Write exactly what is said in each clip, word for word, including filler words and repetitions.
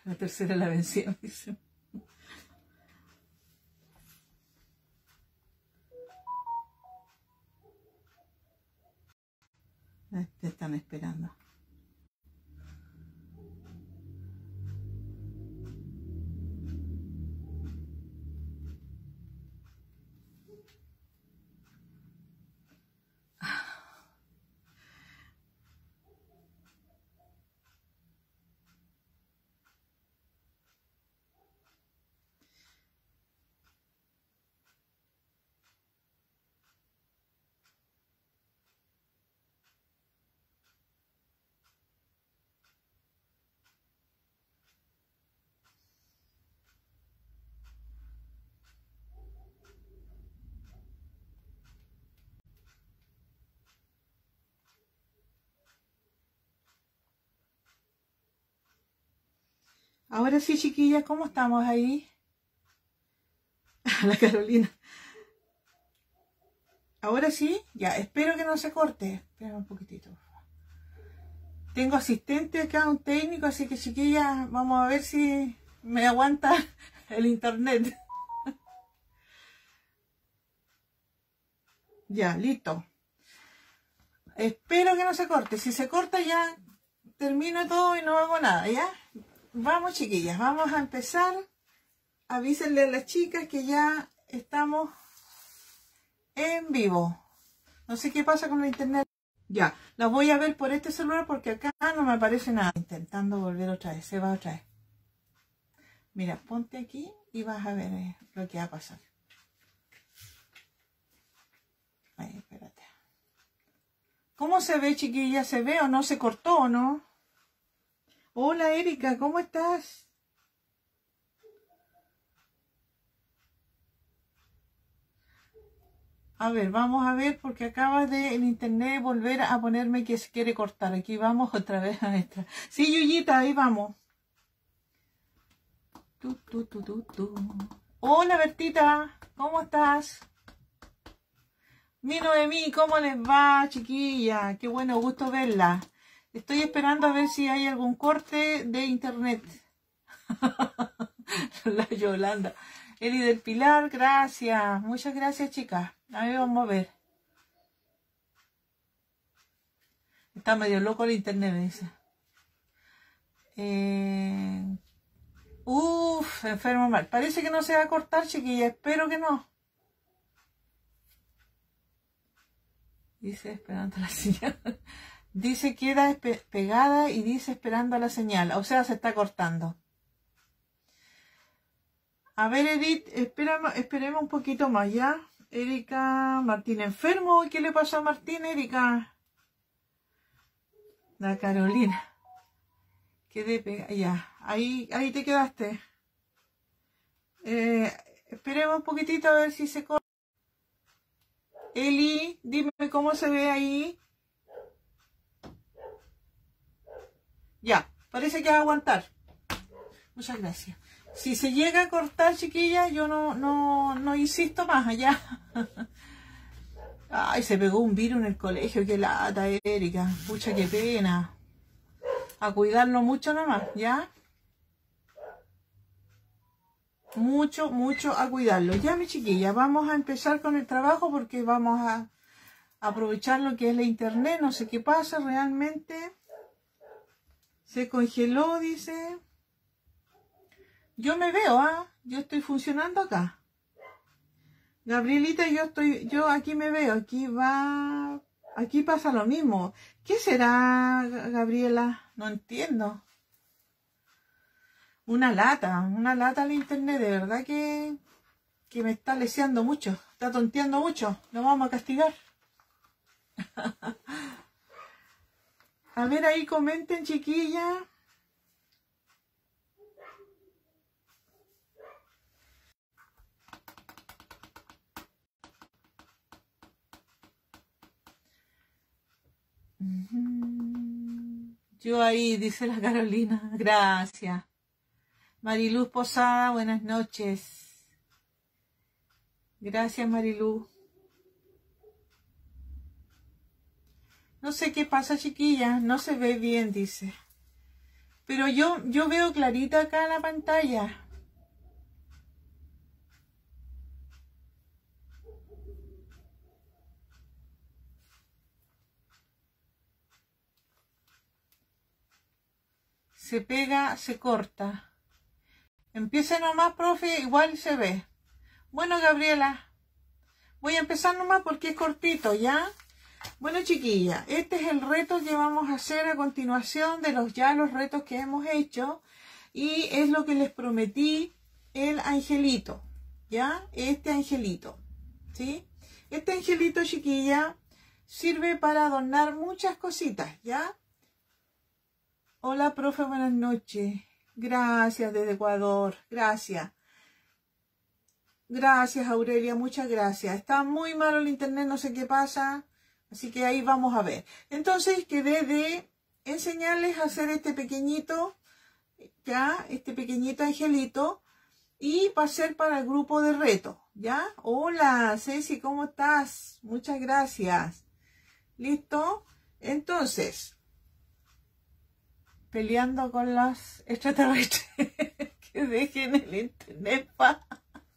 La tercera la vencida, dice. Te están esperando. Ahora sí, chiquillas, ¿cómo estamos ahí? La Carolina. Ahora sí, ya, espero que no se corte. Espera un poquitito. Tengo asistente acá, un técnico, así que chiquillas, vamos a ver si me aguanta el internet. Ya, listo. Espero que no se corte. Si se corta ya termino todo y no hago nada, ¿ya? Vamos, chiquillas, vamos a empezar. Avísenle a las chicas que ya estamos en vivo. No sé qué pasa con el internet. Ya, las voy a ver por este celular porque acá no me aparece nada. Intentando volver otra vez, se va otra vez. Mira, ponte aquí y vas a ver eh, lo que va a pasar. Ahí, espérate. ¿Cómo se ve, chiquilla? ¿Se ve o no? ¿Se cortó o no? Hola, Erika, ¿cómo estás? A ver, vamos a ver porque acaba de en internet volver a ponerme que se quiere cortar. Aquí vamos otra vez a esta. Sí, Yuyita, ahí vamos. Tu, tu, tu, tu, tu. Hola, Bertita, ¿cómo estás? Mi Noemí, ¿cómo les va, chiquilla? Qué bueno, gusto verla. Estoy esperando a ver si hay algún corte de internet. La Yolanda. Eli del Pilar, gracias. Muchas gracias, chicas. A ver, vamos a ver. Está medio loco el internet, me dice. Eh... Uf, enfermo mal. Parece que no se va a cortar, chiquilla. Espero que no. Dice esperando la señal. Dice queda pegada y dice esperando la señal. O sea, se está cortando. A ver, Edith, esperemos, esperemos un poquito más, ¿ya? Erika, Martín enfermo. ¿Qué le pasó a Martín, Erika? La Carolina. Quedé pegada. Ya, ahí, ahí te quedaste. Eh, esperemos un poquitito a ver si se corta. Eli, dime cómo se ve ahí. Ya, parece que va a aguantar. Muchas gracias. Si se llega a cortar, chiquilla, yo no, no, no insisto más allá. Ay, se pegó un virus en el colegio, qué lata, Erika. Pucha, qué pena. A cuidarlo mucho nomás, ¿ya? Mucho, mucho a cuidarlo. Ya, mi chiquilla, vamos a empezar con el trabajo porque vamos a aprovechar lo que es la internet. No sé qué pasa realmente. Se congeló, dice. Yo me veo, ¿ah? ¿eh? Yo estoy funcionando acá. Gabrielita, yo estoy, yo aquí me veo, aquí va, aquí pasa lo mismo. ¿Qué será, Gabriela? No entiendo. Una lata, una lata al internet, de verdad que, que me está leseando mucho, está tonteando mucho, lo vamos a castigar. A ver, ahí comenten, chiquilla. Yo ahí, dice la Carolina, gracias. Mariluz Posada, buenas noches. Gracias, Mariluz. No sé qué pasa, chiquilla, no se ve bien, dice. Pero yo, yo veo clarita acá en la pantalla. Se pega, se corta. Empiece nomás, profe, igual se ve. Bueno, Gabriela, voy a empezar nomás porque es cortito, ¿ya? Bueno, chiquilla, este es el reto que vamos a hacer a continuación de los ya los retos que hemos hecho. Y es lo que les prometí, el angelito, ¿ya? Este angelito, ¿sí? Este angelito, chiquilla, sirve para adornar muchas cositas, ¿ya? Hola, profe, buenas noches. Gracias desde Ecuador, gracias. Gracias, Aurelia, muchas gracias. Está muy malo el internet, no sé qué pasa, así que ahí vamos a ver. Entonces, quedé de enseñarles a hacer este pequeñito, ya, este pequeñito angelito, y va a ser para el grupo de reto, ¿ya? Hola, Ceci, ¿cómo estás? Muchas gracias. ¿Listo? Entonces, peleando con los extraterrestres que dejen el internet pa.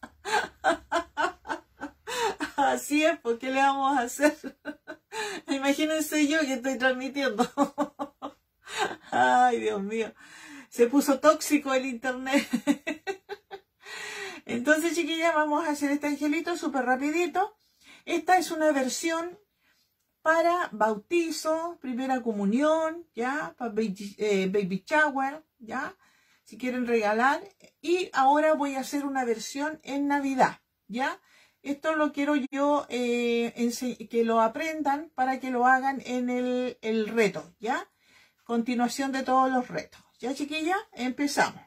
Así es, ¿por qué le vamos a hacer? Imagínense yo que estoy transmitiendo. Ay, Dios mío, se puso tóxico el internet. Entonces, chiquillas, vamos a hacer este angelito súper rapidito. Esta es una versión para bautizo, primera comunión, ya, para baby, eh, baby shower, ya, si quieren regalar. Y ahora voy a hacer una versión en Navidad, ya. Esto lo quiero yo eh, que lo aprendan para que lo hagan en el, el reto, ya. Continuación de todos los retos, ya, chiquilla, empezamos.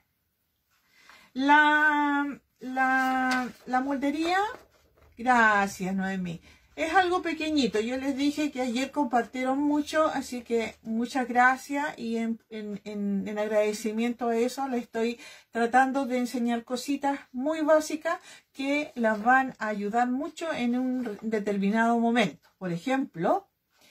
La, la, la moldería, gracias, Noemí. Es algo pequeñito, yo les dije que ayer compartieron mucho, así que muchas gracias y en, en, en, en agradecimiento a eso les estoy tratando de enseñar cositas muy básicas que las van a ayudar mucho en un determinado momento. Por ejemplo,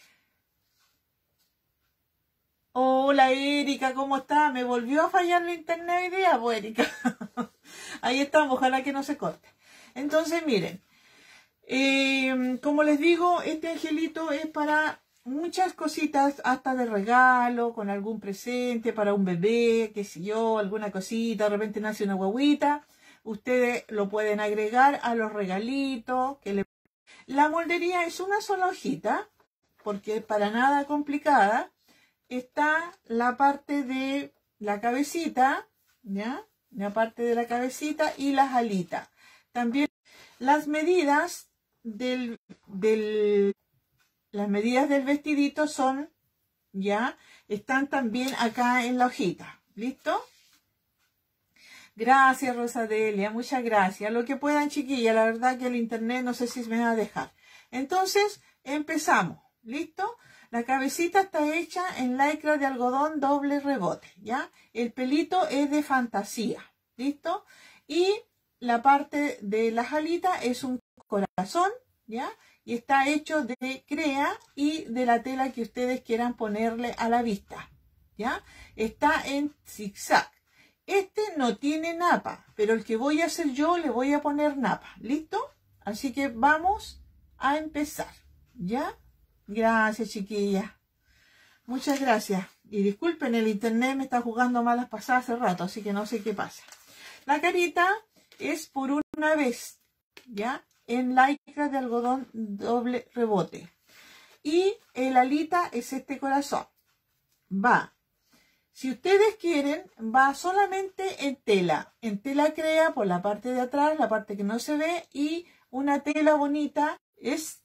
hola Erika, ¿cómo está? ¿Me volvió a fallar el internet hoy día? Pues Erika, ahí estamos, ojalá que no se corte. Entonces miren. Eh, como les digo, este angelito es para muchas cositas, hasta de regalo, con algún presente, para un bebé, qué sé yo, alguna cosita, de repente nace una guaguita. Ustedes lo pueden agregar a los regalitos. Que le... La moldería es una sola hojita, porque es para nada complicada. Está la parte de la cabecita, ¿ya? La parte de la cabecita y las alitas. También las medidas del, del las medidas del vestidito son, ya, están también acá en la hojita. ¿Listo? Gracias, Rosadelia, muchas gracias. Lo que puedan, chiquilla, la verdad que el internet no sé si me va a dejar. Entonces, empezamos. ¿Listo? La cabecita está hecha en lycra de algodón doble rebote, ¿ya? El pelito es de fantasía. ¿Listo? Y la parte de las alitas es un corazón, ¿ya? Y está hecho de crea y de la tela que ustedes quieran ponerle a la vista, ¿ya? Está en zigzag. Este no tiene napa, pero el que voy a hacer yo le voy a poner napa, ¿listo? Así que vamos a empezar, ¿ya? Gracias, chiquillas. Muchas gracias. Y disculpen, el internet me está jugando malas pasadas hace rato, así que no sé qué pasa. La carita es por una vez, ¿ya? En lycra de algodón doble rebote. Y el alita es este corazón. Va, si ustedes quieren, va solamente en tela. En tela crea por la parte de atrás, la parte que no se ve, y una tela bonita. Es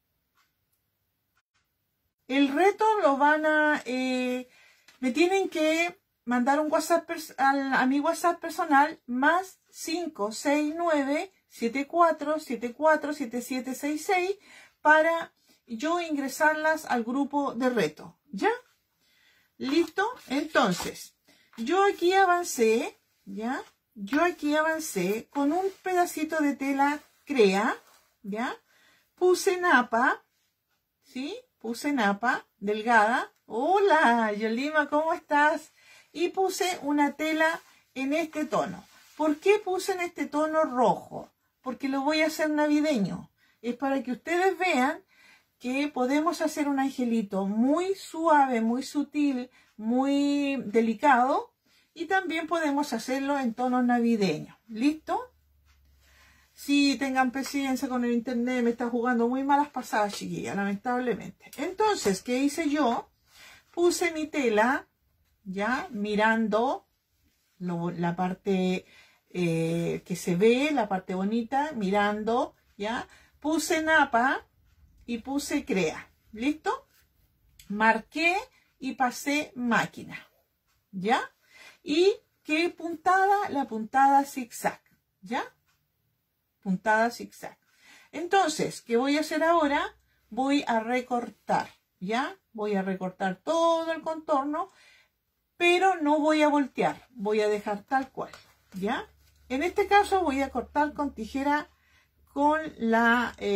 el reto lo van a... Eh, me tienen que mandar un WhatsApp al, a mi WhatsApp personal más cinco seis nueve siete cuatro siete cuatro siete siete seis seis para yo ingresarlas al grupo de reto, ¿ya? ¿Listo? Entonces, yo aquí avancé, ¿ya? Yo aquí avancé con un pedacito de tela crea, ¿ya? Puse napa, ¿sí? Puse napa delgada. Hola, Yolima, ¿cómo estás? y puse una tela en este tono. ¿Por qué puse en este tono rojo? Porque lo voy a hacer navideño. Es para que ustedes vean que podemos hacer un angelito muy suave, muy sutil, muy delicado. Y también podemos hacerlo en tonos navideños. ¿Listo? Sí, tengan paciencia con el internet. Me está jugando muy malas pasadas, chiquillas, lamentablemente. Entonces, ¿qué hice yo? Puse mi tela, ya, mirando lo, la parte eh, que se ve, la parte bonita, mirando, ya. Puse napa y puse crea. ¿Listo? Marqué y pasé máquina. ¿Ya? ¿Y qué puntada? La puntada zigzag. ¿Ya? Puntada zigzag. Entonces, ¿qué voy a hacer ahora? Voy a recortar. ¿Ya? Voy a recortar todo el contorno, pero no voy a voltear. Voy a dejar tal cual. ¿Ya? En este caso voy a cortar con tijera con la... Eh...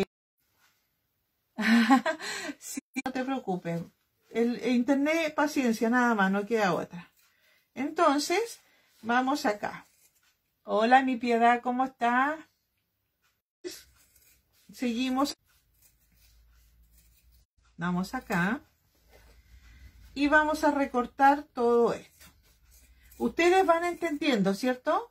sí, no te preocupes. El, el internet, paciencia, nada más, no queda otra. Entonces, vamos acá. Hola, mi Piedad, ¿cómo está? Seguimos. Vamos acá. Y vamos a recortar todo esto. Ustedes van entendiendo, ¿cierto?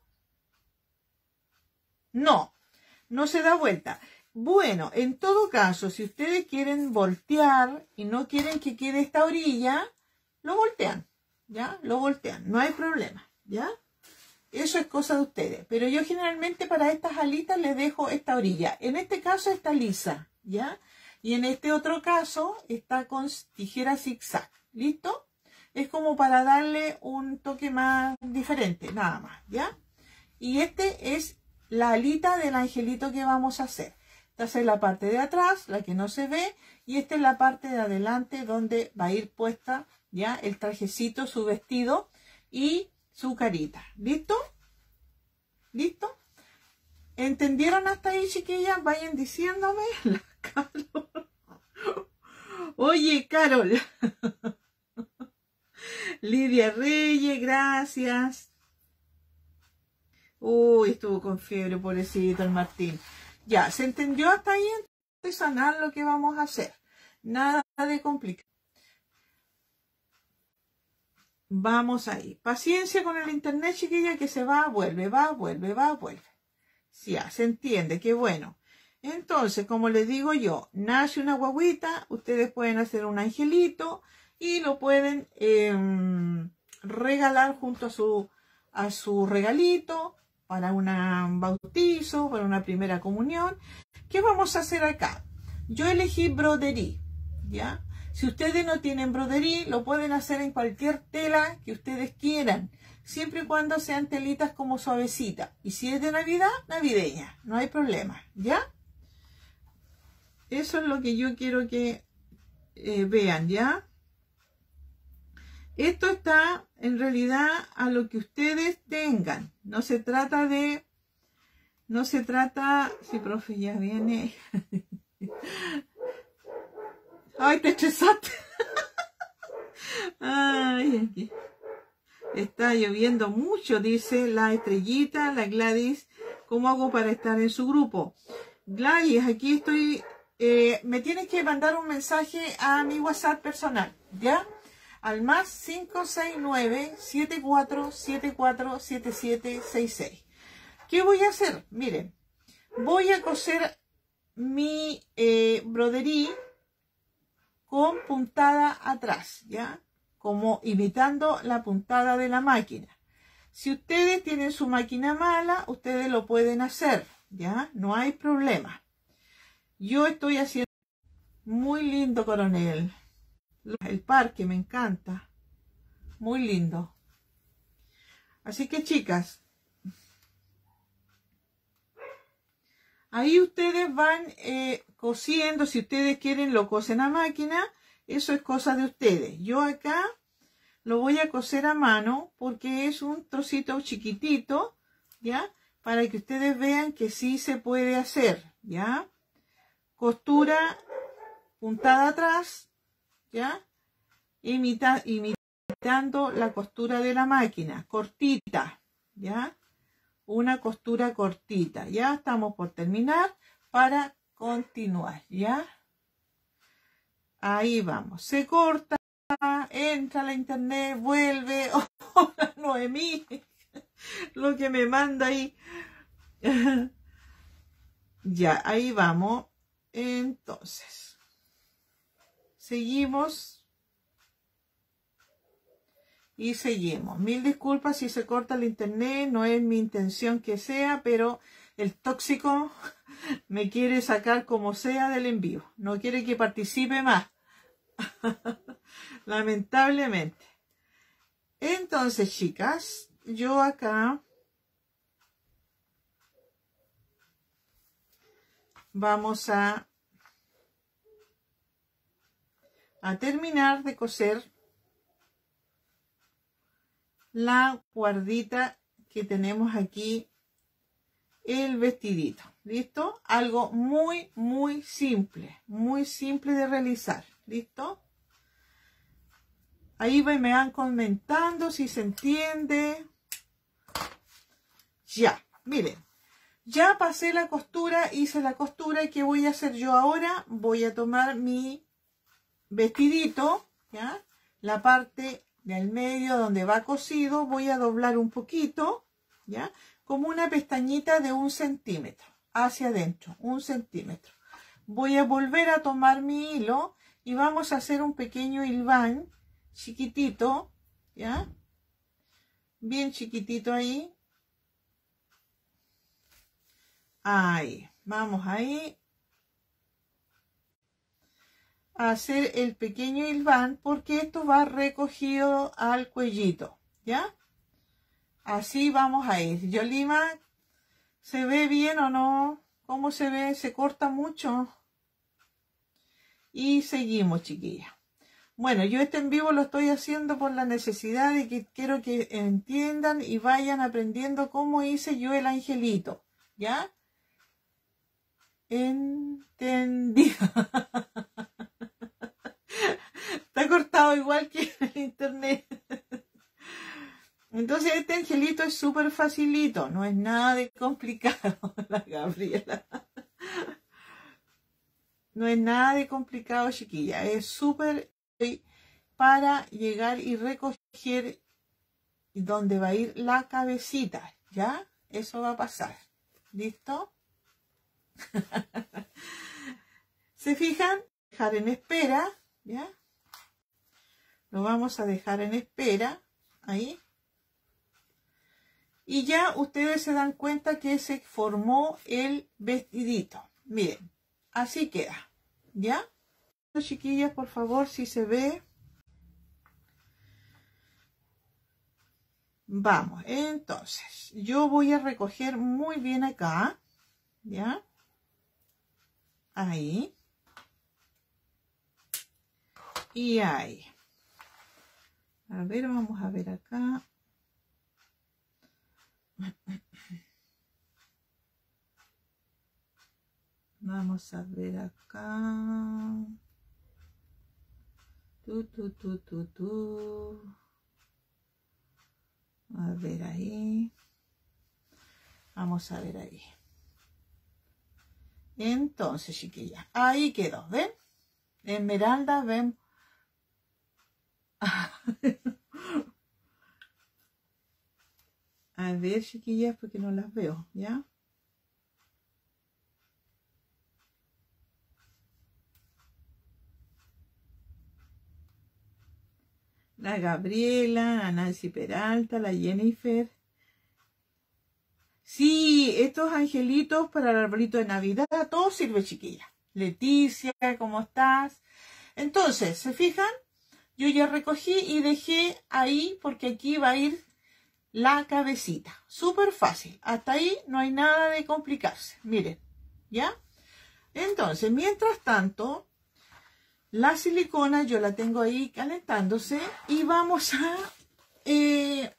No. No se da vuelta. Bueno, en todo caso, si ustedes quieren voltear y no quieren que quede esta orilla, lo voltean, ¿ya? Lo voltean, no hay problema, ¿ya? Eso es cosa de ustedes. Pero yo generalmente para estas alitas les dejo esta orilla. En este caso está lisa, ¿ya? Y en este otro caso está con tijera zigzag, ¿listo? Es como para darle un toque más diferente, nada más, ¿ya? Y este es la alita del angelito que vamos a hacer. Esta es la parte de atrás, la que no se ve, y esta es la parte de adelante donde va a ir puesta ya el trajecito, su vestido y su carita. ¿Listo? ¿Listo? ¿Entendieron hasta ahí, chiquillas? Vayan diciéndome. La Carol. Oye, Carol. Lidia Reyes, gracias. Uy, estuvo con fiebre, pobrecito el Martín. Ya, ¿se entendió hasta ahí? Entonces, sanar lo que vamos a hacer. Nada de complicado. Vamos ahí. Paciencia con el internet, chiquilla, que se va, vuelve, va, vuelve, va, vuelve. Sí, ya, se entiende, qué bueno. Entonces, como les digo yo, nace una guaguita, ustedes pueden hacer un angelito y lo pueden eh, regalar junto a su, a su regalito, para un bautizo, para una primera comunión. ¿Qué vamos a hacer acá? Yo elegí broderie, ¿ya? Si ustedes no tienen broderie, lo pueden hacer en cualquier tela que ustedes quieran, siempre y cuando sean telitas como suavecitas. Y si es de Navidad, navideña, no hay problema, ¿ya? Eso es lo que yo quiero que eh, vean, ¿ya? Esto está en realidad a lo que ustedes tengan. No se trata de... No se trata... Si, profe, ya viene... Ay, te estresaste. Ay, aquí. Está lloviendo mucho, dice la Estrellita, la Gladys. ¿Cómo hago para estar en su grupo? Gladys, aquí estoy... Eh, me tienes que mandar un mensaje a mi WhatsApp personal, ¿ya? Al más cinco seis nueve, siete cuatro siete cuatro, siete siete seis seis. ¿Qué voy a hacer? Miren, voy a coser mi eh, broderie con puntada atrás, ¿ya? Como imitando la puntada de la máquina. Si ustedes tienen su máquina mala, ustedes lo pueden hacer, ¿ya? No hay problema. Yo estoy haciendo muy lindo, coronel. El parque me encanta. Muy lindo. Así que, chicas, ahí ustedes van eh, cosiendo. Si ustedes quieren, lo cosen a máquina. Eso es cosa de ustedes. Yo acá lo voy a coser a mano porque es un trocito chiquitito, ¿ya? Para que ustedes vean que sí se puede hacer, ¿ya? Costura, puntada atrás, ¿ya? Y mitad, y mitad dando la costura de la máquina, cortita, ¿ya? Una costura cortita, ya estamos por terminar para continuar, ¿ya? Ahí vamos, se corta, entra a la internet, vuelve, oh, Noemí, lo que me manda ahí. Ya, ahí vamos. Entonces, seguimos y seguimos. Mil disculpas si se corta el internet, no es mi intención que sea, pero el tóxico me quiere sacar como sea del envío, no quiere que participe más. Lamentablemente. Entonces, chicas, yo acá vamos a a terminar de coser la guardita que tenemos aquí, el vestidito. ¿Listo? Algo muy, muy simple, muy simple de realizar. ¿Listo? Ahí me van comentando si se entiende. Ya, miren. Ya pasé la costura, hice la costura. ¿Y qué voy a hacer yo ahora? Voy a tomar mi vestidito, ¿ya? La parte del medio donde va cosido, voy a doblar un poquito, ¿ya? Como una pestañita de un centímetro, hacia adentro, un centímetro. Voy a volver a tomar mi hilo y vamos a hacer un pequeño hilván chiquitito, ¿ya? Bien chiquitito ahí. Ahí, vamos ahí a hacer el pequeño hilván porque esto va recogido al cuellito, ¿ya? Así vamos a ir. Yolima, ¿se ve bien o no? ¿Cómo se ve? ¿Se corta mucho? Y seguimos, chiquillas. Bueno, yo este en vivo lo estoy haciendo por la necesidad de que quiero que entiendan y vayan aprendiendo cómo hice yo el angelito, ¿ya? Entendido. Está cortado igual que en el internet. Entonces este angelito es súper facilito, no es nada de complicado, la Gabriela. No es nada de complicado, chiquilla, es súper para llegar y recoger donde va a ir la cabecita, ¿ya? Eso va a pasar, ¿listo? ¿Se fijan? Dejar en espera, ¿ya? Lo vamos a dejar en espera, ahí. Y ya ustedes se dan cuenta que se formó el vestidito. Miren, así queda, ¿ya? Chiquillas, por favor, si se ve. Vamos, entonces, yo voy a recoger muy bien acá, ¿ya? Ahí. Y ahí. A ver, vamos a ver acá. Vamos a ver acá. Tu, tu, tu, tu, tu. A ver ahí. Vamos a ver ahí. Entonces, chiquillas, ahí quedó, ¿ven? Esmeralda, ven. A ver, chiquillas, porque no las veo, ¿ya? La Gabriela, la Nancy Peralta, la Jennifer. Sí, estos angelitos para el arbolito de Navidad, todo sirve, chiquilla. Leticia, ¿cómo estás? Entonces, ¿se fijan? Yo ya recogí y dejé ahí porque aquí va a ir la cabecita. Súper fácil. Hasta ahí no hay nada de complicarse. Miren, ¿ya? Entonces, mientras tanto, la silicona yo la tengo ahí calentándose y vamos a, eh,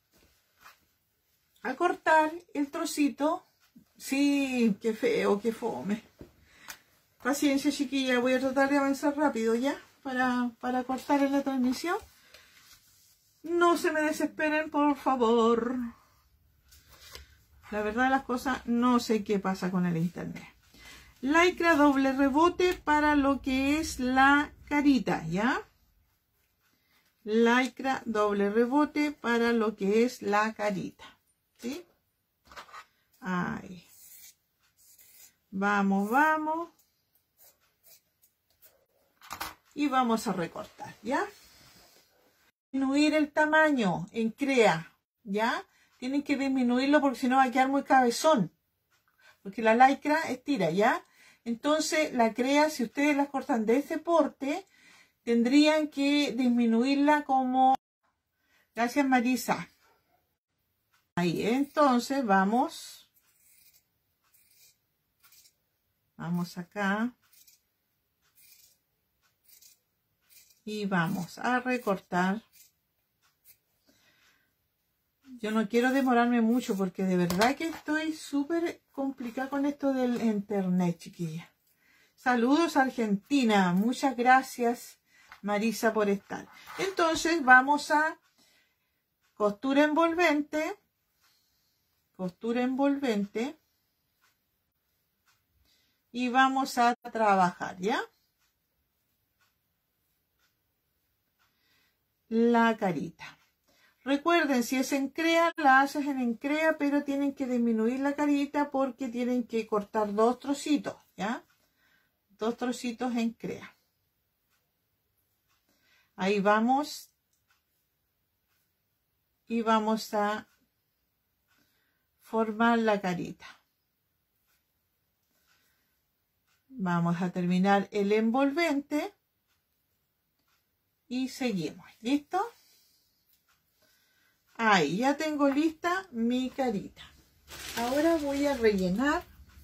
a cortar el trocito. Sí, qué feo, qué fome. Paciencia, chiquilla, voy a tratar de avanzar rápido ya para, para cortar en la transmisión. No se me desesperen, por favor. La verdad de las cosas, no sé qué pasa con el internet. Lycra doble rebote para lo que es la carita, ¿ya? Lycra doble rebote para lo que es la carita, ¿sí? Ahí. Vamos, vamos. Y vamos a recortar, ¿ya? Disminuir el tamaño en crea, ¿ya? Tienen que disminuirlo porque si no va a quedar muy cabezón. Porque la lycra estira, ¿ya? Entonces la crea, si ustedes las cortan de ese porte, tendrían que disminuirla como... Gracias, Marisa. Ahí, entonces vamos. Vamos acá. Y vamos a recortar. Yo no quiero demorarme mucho porque de verdad que estoy súper complicada con esto del internet, chiquilla. Saludos, Argentina. Muchas gracias, Marisa, por estar. Entonces vamos a costura envolvente. Costura envolvente. Y vamos a trabajar, ¿ya? La carita. Recuerden, si es en crea, la haces en encrea, pero tienen que disminuir la carita porque tienen que cortar dos trocitos, ¿ya? Dos trocitos en crea. Ahí vamos. Y vamos a formar la carita. Vamos a terminar el envolvente. Y seguimos. ¿Listo? Ahí, ya tengo lista mi carita. Ahora voy a rellenar.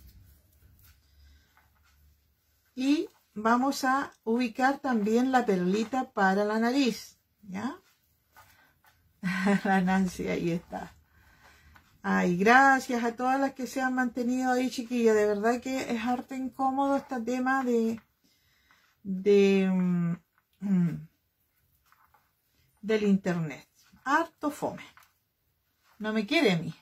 Y vamos a ubicar también la perlita para la nariz. ¿Ya? La Nancy, ahí está. Ay, gracias a todas las que se han mantenido ahí, chiquillas. De verdad que es harto incómodo este tema de... de... Mm, del internet. Harto fome. No me quiere a mí.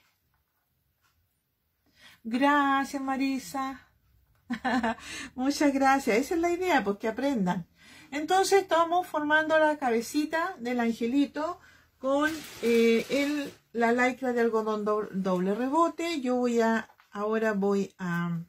Gracias, Marisa. Muchas gracias. Esa es la idea, pues que aprendan. Entonces estamos formando la cabecita del angelito con eh, el, la lycra de algodón doble, doble rebote. Yo voy a, ahora voy a,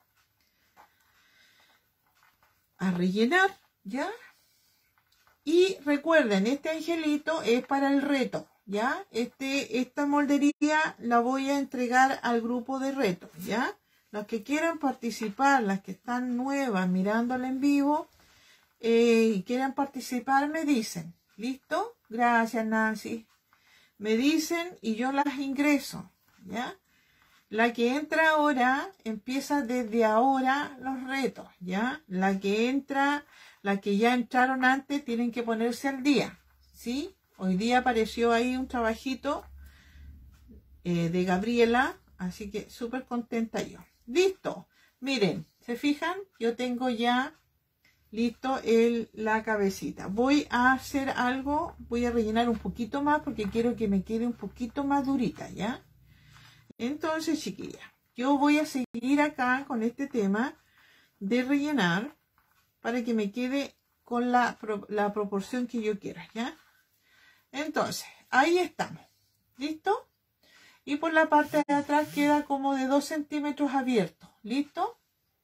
a rellenar, ¿ya? Y recuerden, este angelito es para el reto, ¿ya? Este, esta moldería la voy a entregar al grupo de reto, ¿ya? Los que quieran participar, las que están nuevas mirándola en vivo eh, y quieran participar, me dicen. ¿Listo? Gracias, Nancy. Me dicen y yo las ingreso, ¿ya? La que entra ahora, empieza desde ahora los retos, ¿ya? La que entra... Las que ya entraron antes tienen que ponerse al día, ¿sí? Hoy día apareció ahí un trabajito eh, de Gabriela, así que súper contenta yo. ¡Listo! Miren, ¿se fijan? Yo tengo ya listo el, la cabecita. Voy a hacer algo, voy a rellenar un poquito más porque quiero que me quede un poquito más durita, ¿ya? Entonces, chiquilla, yo voy a seguir acá con este tema de rellenar para que me quede con la, la proporción que yo quiera, ¿ya? Entonces, ahí estamos. ¿Listo? Y por la parte de atrás queda como de dos centímetros abierto. ¿Listo?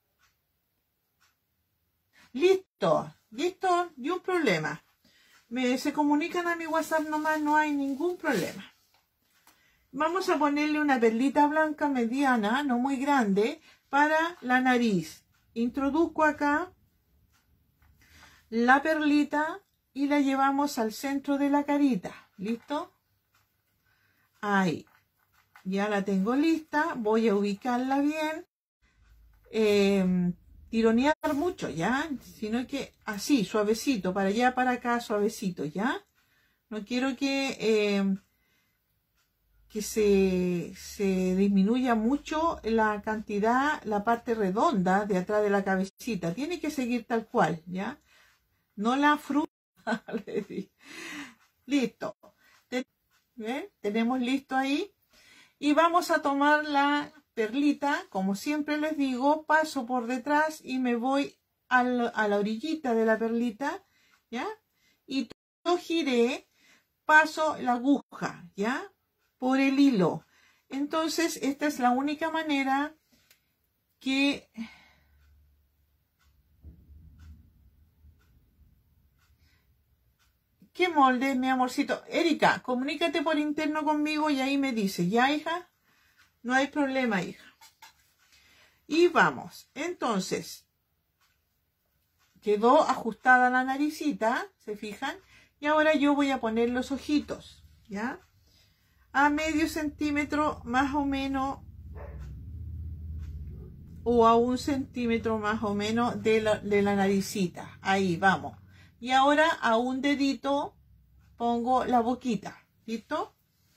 Listo. Listo. Y un problema. Me, se comunican a mi WhatsApp nomás, no hay ningún problema. Vamos a ponerle una perlita blanca mediana, no muy grande, para la nariz. Introduzco acá la perlita y la llevamos al centro de la carita. ¿Listo? Ahí. Ya la tengo lista. Voy a ubicarla bien. Eh, tironear mucho, ¿ya? Sino que así, suavecito. Para allá, para acá, suavecito, ¿ya? No quiero que, eh, que se, se disminuya mucho la cantidad, la parte redonda de atrás de la cabecita. Tiene que seguir tal cual, ¿ya? No la fruta. Listo. ¿Ven? Tenemos listo ahí. Y vamos a tomar la perlita, como siempre les digo, paso por detrás y me voy a la, a la orillita de la perlita, ¿ya? Y todo giré, paso la aguja, ¿ya? Por el hilo. Entonces, esta es la única manera que... ¿Qué molde, mi amorcito? Erika, comunícate por interno conmigo y ahí me dice, ¿ya, hija? No hay problema, hija. Y vamos. Entonces, quedó ajustada la naricita, ¿se fijan? Y ahora yo voy a poner los ojitos, ¿ya? A medio centímetro más o menos, o a un centímetro más o menos de la, de la naricita. Ahí, vamos. Y ahora a un dedito pongo la boquita. ¿Listo?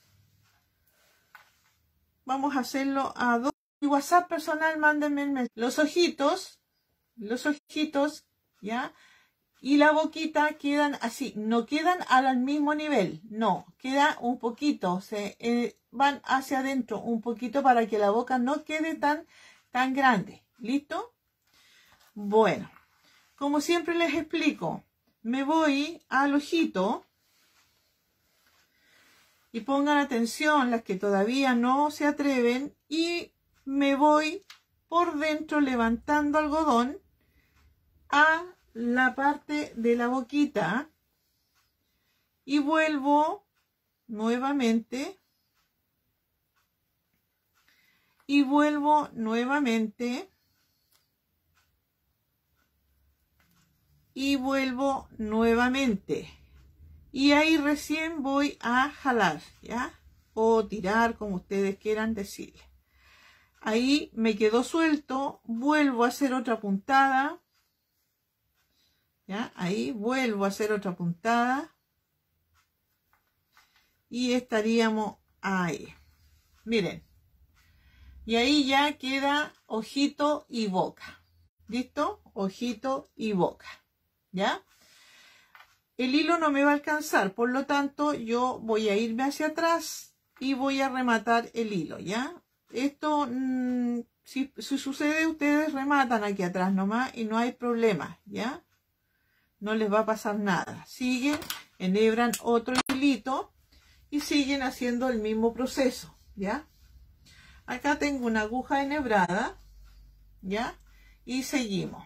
Vamos a hacerlo a dos. Mi WhatsApp personal, mándenme el mensaje. Los ojitos, los ojitos, ¿ya? Y la boquita quedan así. No quedan al mismo nivel. No, queda un poquito. Se eh, van hacia adentro un poquito para que la boca no quede tan, tan grande. ¿Listo? Bueno, como siempre les explico. Me voy al ojito y pongan atención las que todavía no se atreven y me voy por dentro levantando algodón a la parte de la boquita y vuelvo nuevamente y vuelvo nuevamente y vuelvo nuevamente y ahí recién voy a jalar, ¿ya? O tirar, como ustedes quieran decirle. Ahí me quedó suelto, vuelvo a hacer otra puntada, ¿ya? Ahí vuelvo a hacer otra puntada y estaríamos ahí, miren, y ahí ya queda ojito y boca. ¿Listo? Ojito y boca, ¿ya? El hilo no me va a alcanzar, por lo tanto yo voy a irme hacia atrás y voy a rematar el hilo, ¿ya? Esto, mmm, si, si sucede, ustedes rematan aquí atrás nomás y no hay problema, ¿ya? No les va a pasar nada. Siguen, enhebran otro hilito y siguen haciendo el mismo proceso, ¿ya? Acá tengo una aguja enhebrada, ¿ya? Y seguimos.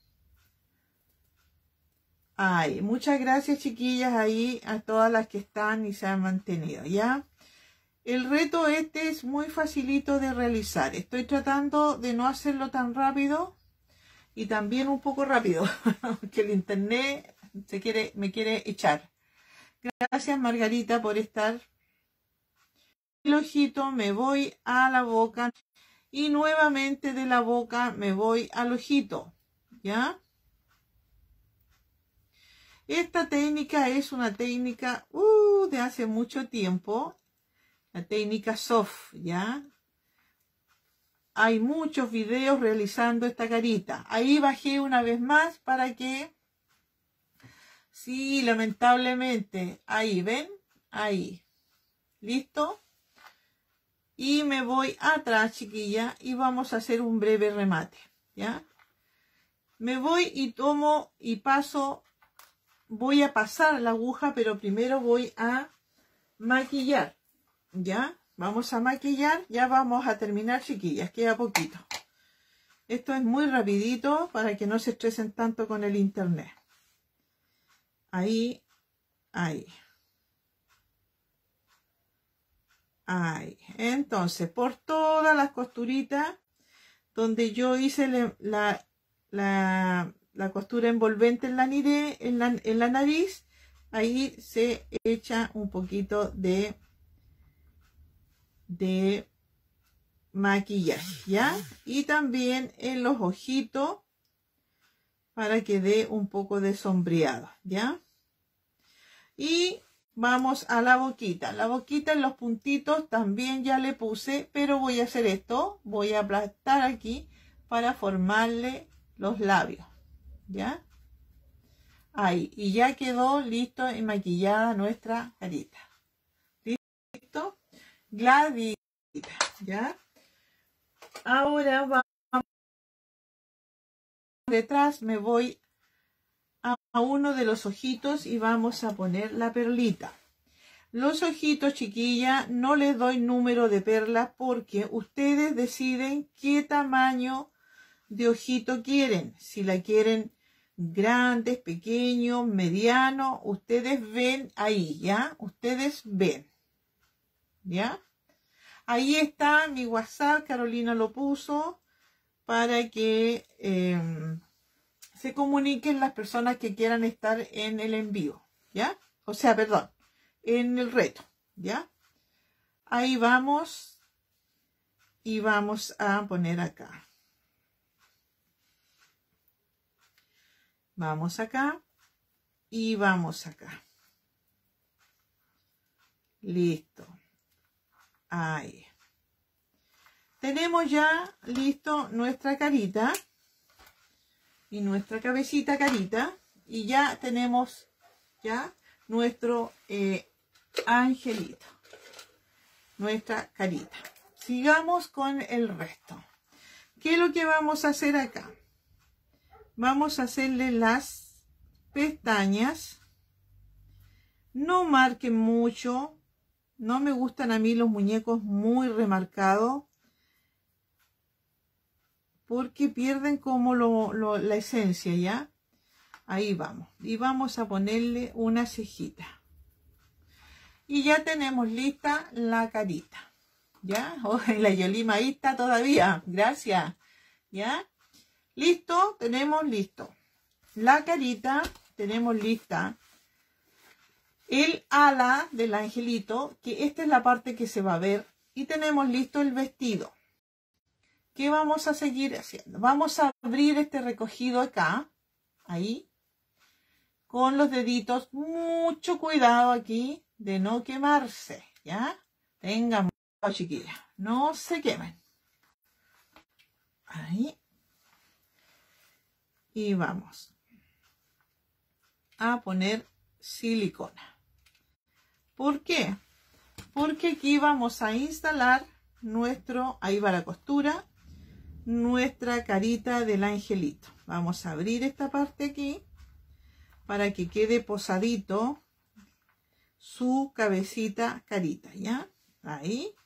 Ay, muchas gracias, chiquillas, ahí a todas las que están y se han mantenido, ¿ya? El reto este es muy facilito de realizar. Estoy tratando de no hacerlo tan rápido y también un poco rápido, que el internet se quiere, me quiere echar. Gracias, Margarita, por estar. El ojito me voy a la boca y nuevamente de la boca me voy al ojito, ¿ya? Esta técnica es una técnica uh, de hace mucho tiempo, la técnica soft, ¿ya? Hay muchos videos realizando esta carita. Ahí bajé una vez más para que, sí, lamentablemente, ahí, ¿ven? Ahí, ¿listo? Y me voy atrás, chiquilla, y vamos a hacer un breve remate, ¿ya? Me voy y tomo y paso. Voy a pasar la aguja, pero primero voy a maquillar, ¿ya? Vamos a maquillar, ya vamos a terminar, chiquillas, queda poquito. Esto es muy rapidito para que no se estresen tanto con el internet. Ahí, ahí. Ahí. Entonces, por todas las costuritas donde yo hice la... la, la la costura envolvente en la, nire, en, la, en la nariz, ahí se echa un poquito de, de maquillaje, ¿ya? Y también en los ojitos para que dé un poco de sombreado, ¿ya? Y vamos a la boquita. La boquita en los puntitos también ya le puse, pero voy a hacer esto. Voy a aplastar aquí para formarle los labios. ¿Ya? Ahí, y ya quedó listo y maquillada nuestra carita. ¿listo? Gladys, ¿ya? Ahora vamos detrás, me voy a uno de los ojitos y vamos a poner la perlita. Los ojitos, chiquilla, no les doy número de perlas porque ustedes deciden qué tamaño de ojito quieren. Si la quieren grandes, pequeños, mediano, ustedes ven ahí, ¿ya? Ustedes ven, ¿ya? Ahí está mi WhatsApp, Carolina lo puso para que eh, se comuniquen las personas que quieran estar en el envío, ¿ya? O sea, perdón, en el reto, ¿ya? Ahí vamos y vamos a poner acá. Vamos acá y vamos acá. Listo. Ahí. Tenemos ya listo nuestra carita y nuestra cabecita carita y ya tenemos ya nuestro eh, angelito, nuestra carita. Sigamos con el resto. ¿Qué es lo que vamos a hacer acá? Vamos a hacerle las pestañas. No marquen mucho. No me gustan a mí los muñecos muy remarcados porque pierden como lo, lo, la esencia, ¿ya? Ahí vamos. Y vamos a ponerle una cejita. Y ya tenemos lista la carita, ¿ya? Oh, la Yolima ahí está todavía. Gracias, ¿ya? Listo, tenemos listo. La carita, tenemos lista. El ala del angelito, que esta es la parte que se va a ver, y tenemos listo el vestido. ¿Qué vamos a seguir haciendo? Vamos a abrir este recogido acá, ahí, con los deditos, mucho cuidado aquí de no quemarse, ¿ya? Tengan cuidado, chiquillas, no se quemen. Ahí. Y vamos a poner silicona. ¿Por qué? Porque aquí vamos a instalar nuestro, ahí va la costura, nuestra carita del angelito. Vamos a abrir esta parte aquí para que quede posadito su cabecita carita, ¿ya? Ahí.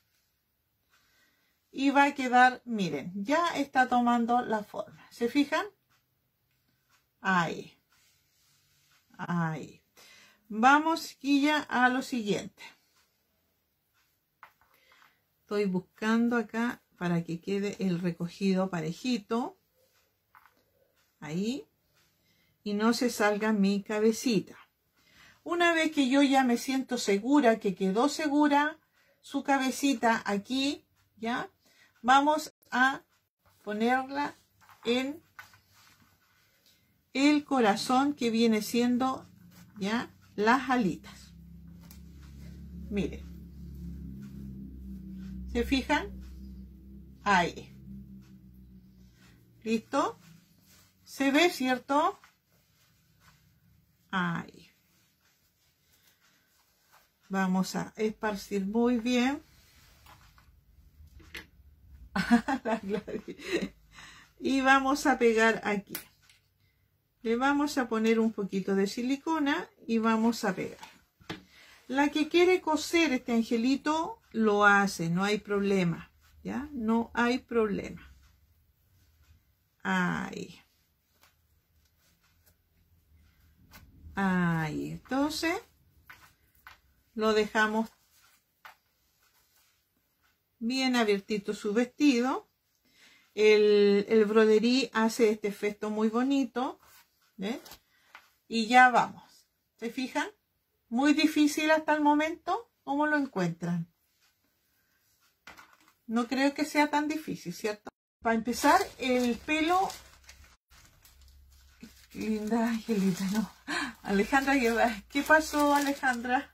Y va a quedar, miren, ya está tomando la forma. ¿Se fijan? Ahí. Ahí. Vamos, chiquilla, a lo siguiente. Estoy buscando acá para que quede el recogido parejito. Ahí. Y no se salga mi cabecita. Una vez que yo ya me siento segura, que quedó segura su cabecita aquí, ¿ya? Vamos a ponerla en el corazón que viene siendo, ¿ya? Las alitas. Miren. ¿Se fijan? Ahí. ¿Listo? ¿Se ve, cierto? Ahí. Vamos a esparcir muy bien. Y vamos a pegar aquí. Le vamos a poner un poquito de silicona y vamos a pegar. La que quiere coser este angelito lo hace, no hay problema, ¿ya? No hay problema. Ahí. Ahí. Entonces, lo dejamos bien abiertito su vestido. El, el broderí hace este efecto muy bonito. ¿Ven? Y ya vamos. ¿Se fijan? Muy difícil hasta el momento. ¿Cómo lo encuentran? No creo que sea tan difícil, ¿cierto? Para empezar, el pelo... Qué linda Angelita, ¿no? Alejandra Guerra. ¿Qué pasó, Alejandra?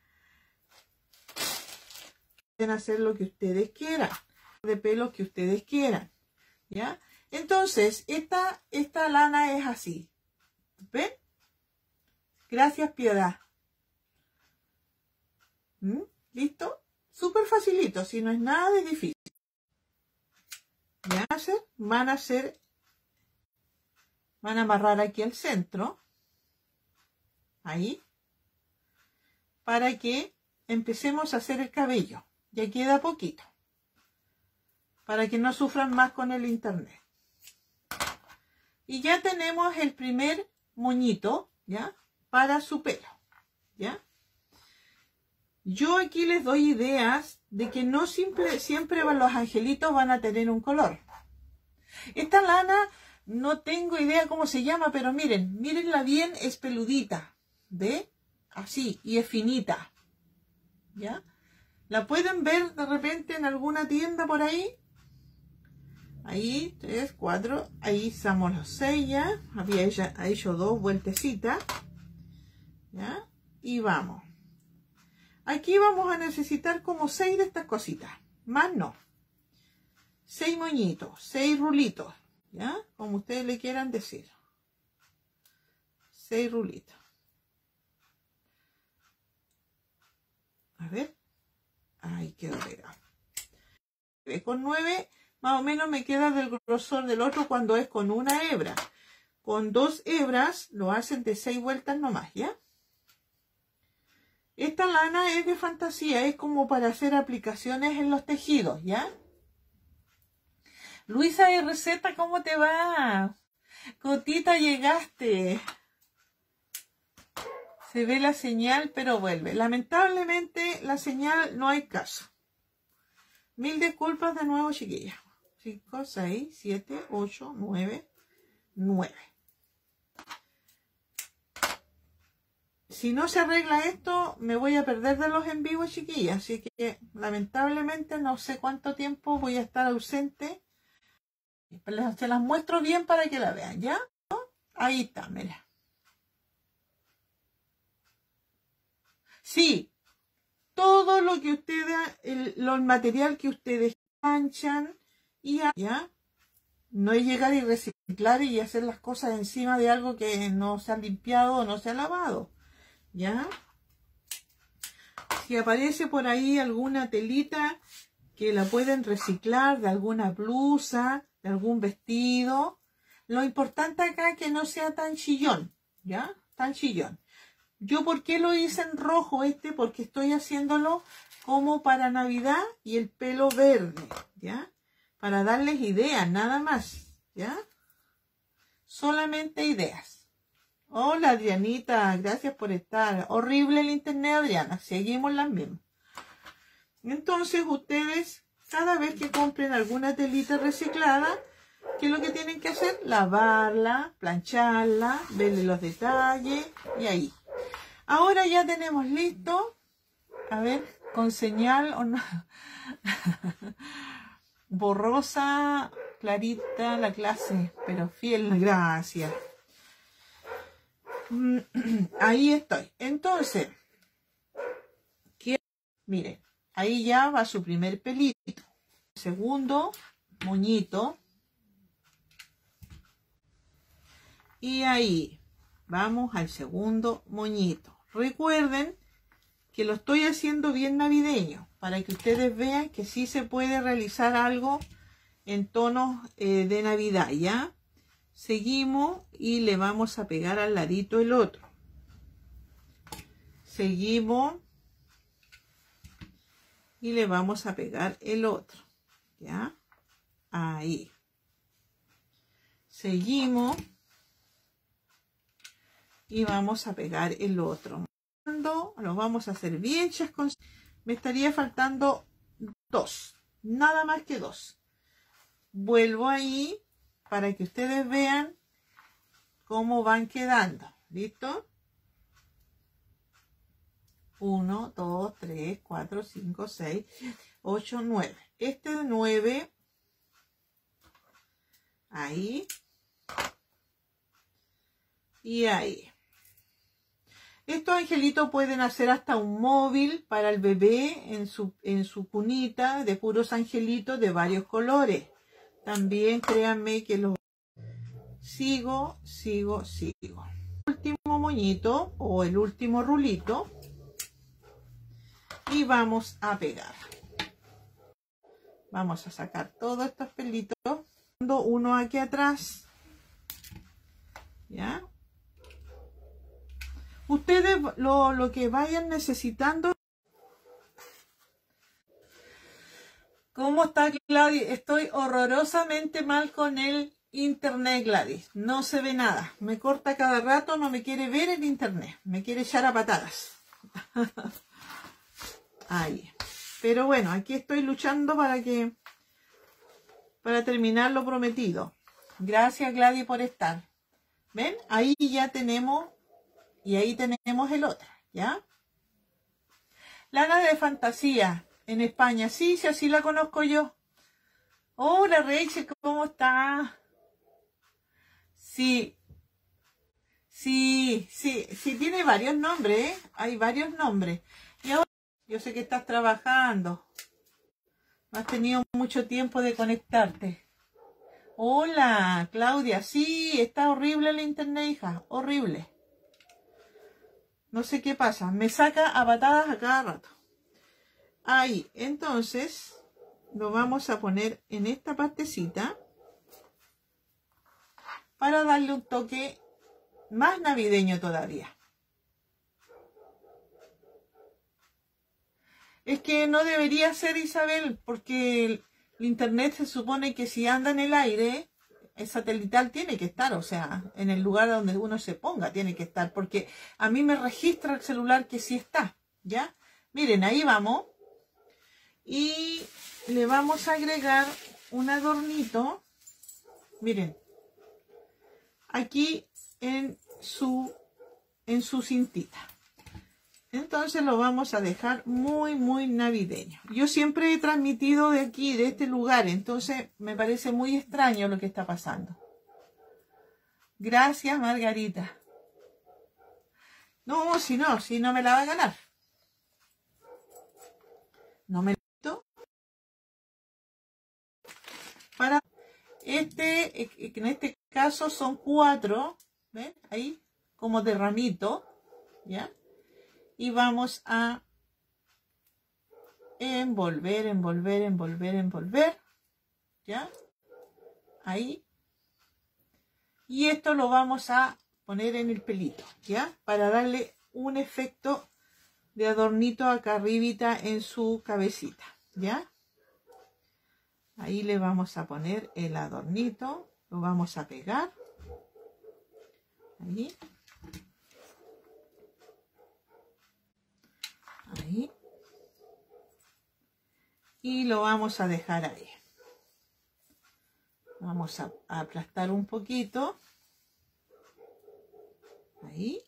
Pueden hacer lo que ustedes quieran. De pelo que ustedes quieran. ¿Ya? Entonces, esta, esta lana es así. ¿Ven? Gracias, Piedad. ¿Mm? ¿Listo? Súper facilito, si no es nada de difícil. ¿Ya? Van a hacer, van a amarrar aquí al centro, ahí, para que empecemos a hacer el cabello. Ya queda poquito, para que no sufran más con el internet. Y ya tenemos el primer moñito, ¿ya? Para su pelo, ¿ya? Yo aquí les doy ideas de que no siempre, siempre los angelitos van a tener un color. Esta lana no tengo idea cómo se llama, pero miren, mírenla bien, es peludita, ¿ve? Así, y es finita, ¿ya? ¿La pueden ver de repente en alguna tienda por ahí? Ahí, tres, cuatro, ahí estamos los seis ya. Había ella, ha hecho dos vueltecitas, ¿ya? Y vamos. Aquí vamos a necesitar como seis de estas cositas, más no. Seis moñitos, seis rulitos, ¿ya? Como ustedes le quieran decir. Seis rulitos. A ver. Ahí quedó pegado. Con nueve, más o menos me queda del grosor del otro cuando es con una hebra. Con dos hebras lo hacen de seis vueltas nomás, ¿ya? Esta lana es de fantasía, es como para hacer aplicaciones en los tejidos, ¿ya? Luisa R Z, ¿cómo te va? Cotita, llegaste. Se ve la señal, pero vuelve. Lamentablemente, la señal no hay caso. Mil disculpas de nuevo, chiquillas. cinco, seis, siete, ocho, nueve, nueve. Si no se arregla esto, me voy a perder de los en vivo, chiquillas. Así que, lamentablemente, no sé cuánto tiempo voy a estar ausente. Se las muestro bien para que la vean, ¿ya? Ahí está, mira. Sí, todo lo que ustedes, el, lo, el material que ustedes manchan y ya, no es llegar y reciclar y hacer las cosas encima de algo que no se ha limpiado o no se ha lavado, ¿ya? Si aparece por ahí alguna telita que la pueden reciclar, de alguna blusa, de algún vestido, lo importante acá es que no sea tan chillón, ¿ya? Tan chillón. Yo, ¿por qué lo hice en rojo este? Porque estoy haciéndolo como para Navidad y el pelo verde, ¿ya? Para darles ideas, nada más, ¿ya? Solamente ideas. Hola, Adrianita, gracias por estar. Horrible el internet, Adriana, seguimos las mismas. Entonces, ustedes, cada vez que compren alguna telita reciclada, ¿qué es lo que tienen que hacer? Lavarla, plancharla, verle los detalles y ahí. Ahora ya tenemos listo, a ver, con señal o no, borrosa, clarita la clase, pero fiel, gracias. Ahí estoy. Entonces, ¿qué? Miren, ahí ya va su primer pelito. Segundo moñito. Y ahí vamos al segundo moñito. Recuerden que lo estoy haciendo bien navideño, para que ustedes vean que sí se puede realizar algo en tonos eh, de Navidad, ¿ya? Seguimos y le vamos a pegar al ladito el otro. Seguimos y le vamos a pegar el otro, ¿ya? Ahí. Seguimos. Y vamos a pegar el otro. Lo vamos a hacer bien chascón. Me estaría faltando dos. Nada más que dos. Vuelvo ahí para que ustedes vean cómo van quedando. ¿Listo? uno, dos, tres, cuatro, cinco, seis, ocho, nueve. Este de nueve. Ahí. Y ahí. Estos angelitos pueden hacer hasta un móvil para el bebé en su, en su cunita de puros angelitos de varios colores. También créanme que los sigo, sigo, sigo. El último moñito o el último rulito. y vamos a pegar. Vamos a sacar todos estos pelitos, uno aquí atrás, ¿ya? Ustedes lo, lo que vayan necesitando. ¿Cómo está Gladys? Estoy horrorosamente mal con el internet, Gladys. No se ve nada. Me corta cada rato, no me quiere ver el internet. Me quiere echar a patadas. Ahí. Pero bueno, aquí estoy luchando para que para terminar lo prometido. Gracias, Gladys, por estar. ¿Ven? Ahí ya tenemos, y ahí tenemos el otro, ¿ya? Lana de fantasía en España. Sí, sí, así la conozco yo. Hola, Rachel, ¿cómo está? Sí. Sí, sí, sí, tiene varios nombres, ¿eh? Hay varios nombres. Y ahora, yo sé que estás trabajando. No has tenido mucho tiempo de conectarte. Hola, Claudia. Sí, está horrible el internet, hija. Horrible. No sé qué pasa. Me saca a patadas a cada rato. Ahí. Entonces, lo vamos a poner en esta partecita para darle un toque más navideño todavía. Es que no debería ser, Isabel, porque el, el internet se supone que si anda en el aire, el satelital tiene que estar, o sea, en el lugar donde uno se ponga tiene que estar, porque a mí me registra el celular que sí está, ¿ya? Miren, ahí vamos. Y le vamos a agregar un adornito, miren, aquí en su, en su cintita. Entonces lo vamos a dejar muy, muy navideño. Yo siempre he transmitido de aquí, de este lugar, entonces me parece muy extraño lo que está pasando. Gracias, Margarita. No, si no, si no me la va a ganar. No me la para este, en este caso son cuatro, ¿ven? Ahí, como de ramito, ¿ya? Y vamos a envolver, envolver, envolver, envolver, ¿ya? Ahí. Y esto lo vamos a poner en el pelito, ¿ya? Para darle un efecto de adornito acá arribita en su cabecita, ¿ya? Ahí le vamos a poner el adornito, lo vamos a pegar. Ahí. Ahí. Y lo vamos a dejar ahí. Vamos a, a aplastar un poquito. Ahí.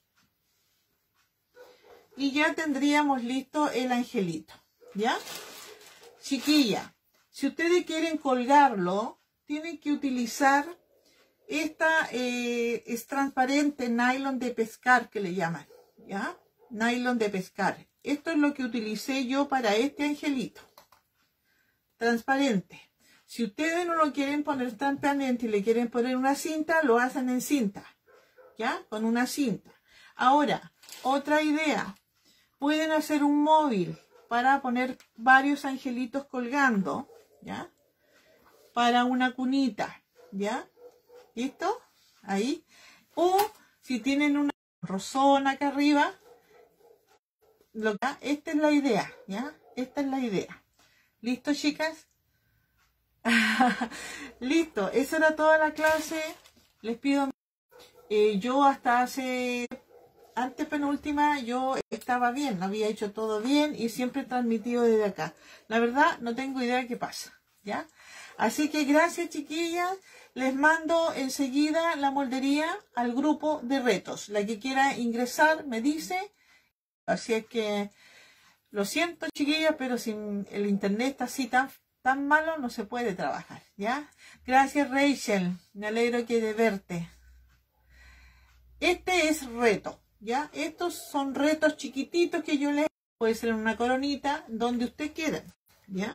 Y ya tendríamos listo el angelito, ¿ya? Chiquilla, si ustedes quieren colgarlo, tienen que utilizar esta, eh, es transparente nylon de pescar que le llaman, ¿ya? Nylon de pescar. Esto es lo que utilicé yo para este angelito. Transparente. Si ustedes no lo quieren poner transparente y le quieren poner una cinta, lo hacen en cinta, ¿ya? Con una cinta. Ahora, otra idea. Pueden hacer un móvil para poner varios angelitos colgando, ¿ya? Para una cunita, ¿ya? ¿Listo? Ahí. O si tienen una rosona acá arriba, lo que, esta es la idea, ¿ya? Esta es la idea. ¿Listo, chicas? Listo, esa era toda la clase. Les pido, eh, yo hasta hace, antes penúltima, yo estaba bien, lo había hecho todo bien y siempre he transmitido desde acá. La verdad, no tengo idea de qué pasa, ¿ya? Así que gracias, chiquillas. Les mando enseguida la moldería al grupo de retos. La que quiera ingresar me dice. Así es que lo siento, chiquillas, pero sin el internet está así tan, tan malo, no se puede trabajar, ¿ya? Gracias, Rachel. Me alegro que de verte. Este es reto, ¿ya? Estos son retos chiquititos que yo les... Puede ser una coronita, donde usted quiera, ¿ya?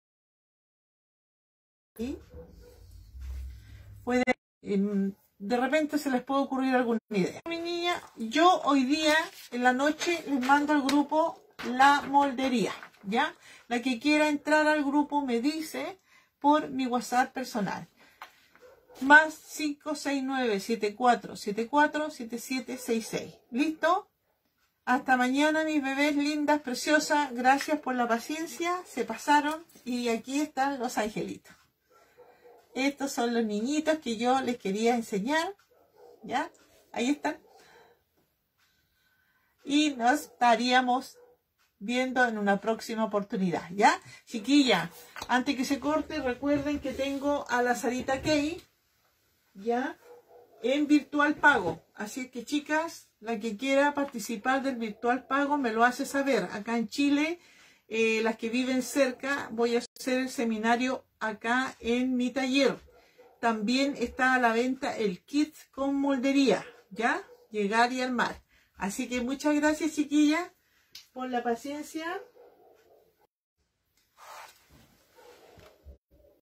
¿Sí? Puede... De repente se les puede ocurrir alguna idea. Mi niña, yo hoy día, en la noche, les mando al grupo la moldería, ¿ya? La que quiera entrar al grupo me dice por mi WhatsApp personal. Más cinco seis nueve, siete cuatro siete cuatro, siete siete seis seis. ¿Listo? Hasta mañana, mis bebés lindas, preciosas. Gracias por la paciencia. Se pasaron. Y aquí están los angelitos. Estos son los niñitos que yo les quería enseñar. ¿Ya? Ahí están. Y nos estaríamos viendo en una próxima oportunidad. ¿Ya? Chiquilla, antes que se corte, recuerden que tengo a la Sarita Kay, ¿ya? En virtual pago. Así que, chicas, la que quiera participar del virtual pago me lo hace saber. Acá en Chile, eh, las que viven cerca, voy a hacer el seminario acá en mi taller. También está a la venta el kit con moldería, ¿ya? Llegar y armar. Así que muchas gracias, chiquillas, por la paciencia.